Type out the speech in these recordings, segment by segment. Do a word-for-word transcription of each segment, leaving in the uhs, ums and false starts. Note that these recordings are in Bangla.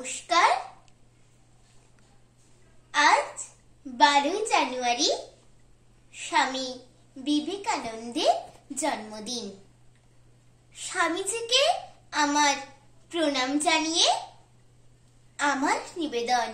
নমস্কার। আজ বারোই জানুয়ারি স্বামী বিবেকানন্দের জন্মদিন। স্বামীজিকে আমার প্রণাম জানিয়ে আমার নিবেদন।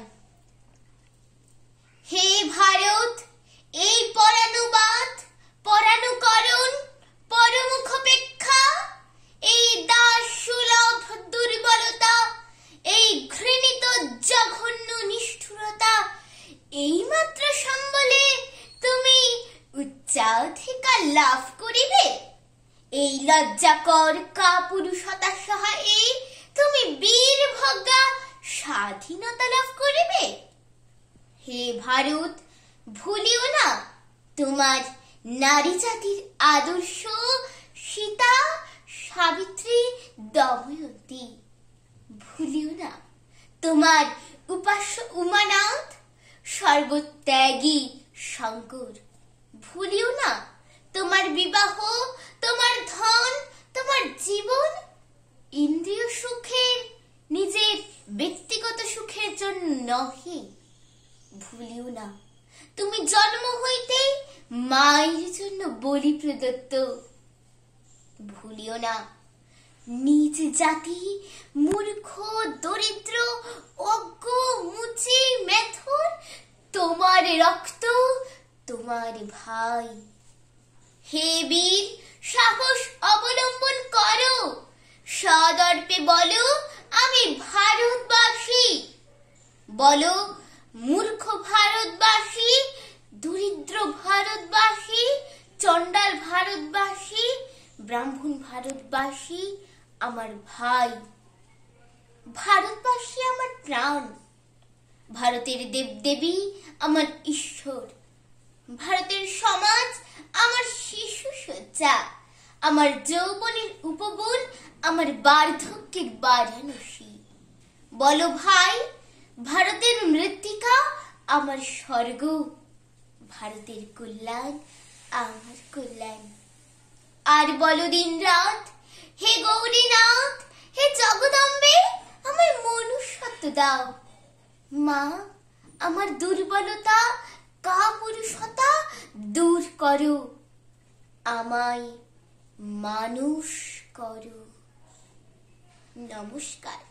হে ভারত, এই পরানুবাদ পরানুকরণ পরমুখপেক্ষা, এই দাস সুলভ দুর্বলতা, এই ঘৃণিত জঘন্য নিষ্ঠুরতা, এই মাত্র সম্বলে তুমি উচ্চাধিকার লাভ করিবে। এই লজ্জাকর কাপুরুষতা সহায়ে তুমি বীর ভোগা স্বাধীনতা লাভ করিবে। হে ভারত, ভুলিও না তোমার নারী জাতির আদর্শ সীতা, সাবিত্রী, দময়ন্তী। ভুলিও না তোমার উপাস্য উমানাথ, সর্বত্যাগী শঙ্কর। ভুলিও না তোমার বিবাহ, তোমার ধন, তোমার জীবন ইন্দ্রিয় সুখের, নিজের ব্যক্তিগত সুখের জন্য নহে। ভুলিও না তুমি জন্ম হইতে মায়ের জন্য বলি প্রদত্ত। ভুলিও না নিজ জাতি মূর্খ, দরিদ্র, অজ্ঞ, মুচি, মেথর, তোমার রক্ত, তোমার ভাই। হে বীর, সাহস অবলম্বন করো, সদর্পে বলো আমি ভারতবাসী। বলো মূর্খ ভারতবাসী, দরিদ্র ভারতবাসী, চণ্ডাল ভারতবাসী, ব্রাহ্মণ ভারতবাসী আমার ভাই। ভারতবাসী আমার প্রাণ, ভারতের দেবদেবী আমার ঈশ্বর, ভারতের সমাজ আমার শিশু সজ্জা, আমার যৌবনের উপবন, আমার বার্ধক্যের বারাণসী। বলো ভাই, ভারতের মৃত্তিকা আমার স্বর্গ, ভারতের কল্যাণ আমার কল্যাণ। আর বলো দিন রাত, হে গৌরীনাথ, হে জগদম্বে, আমার মনুষ্যত্ব দাও। মা, আমার দুর্বলতা কাপুরুষতা দূর করো, আমায় মানুষ করো। নমস্কার।